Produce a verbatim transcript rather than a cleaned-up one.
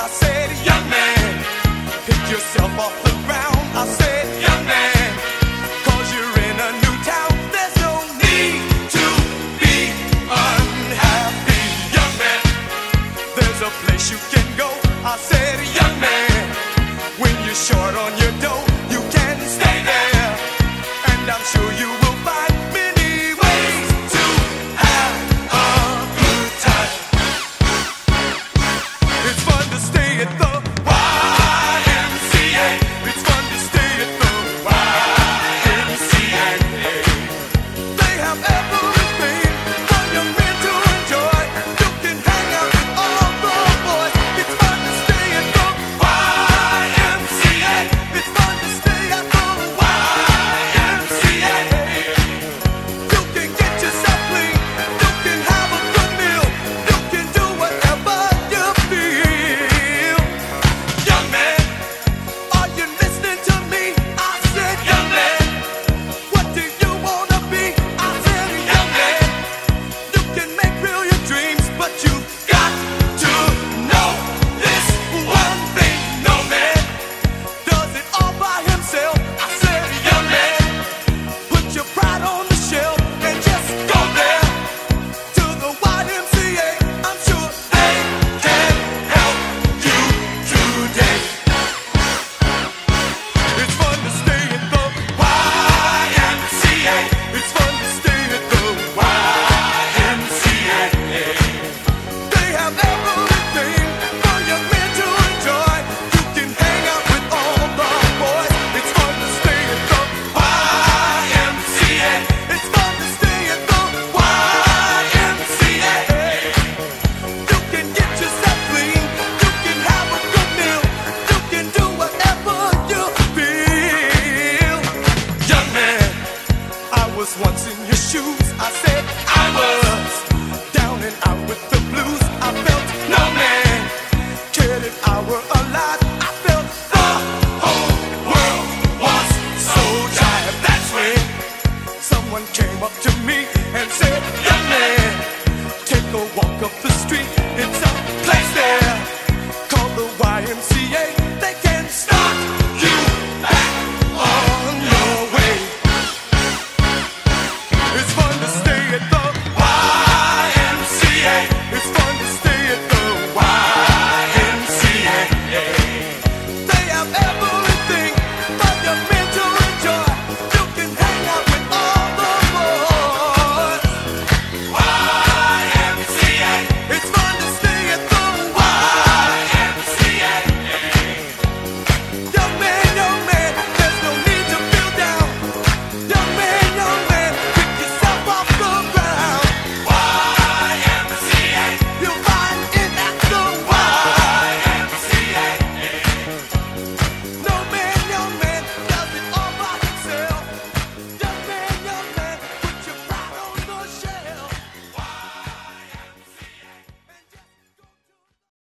said, young man, pick yourself off the ground. I said, young man, cause you're in a new town. There's no need to be unhappy, young man. There's a place you can go. I said, young man, when you're short on your dough, you can stay there, and I'm sure you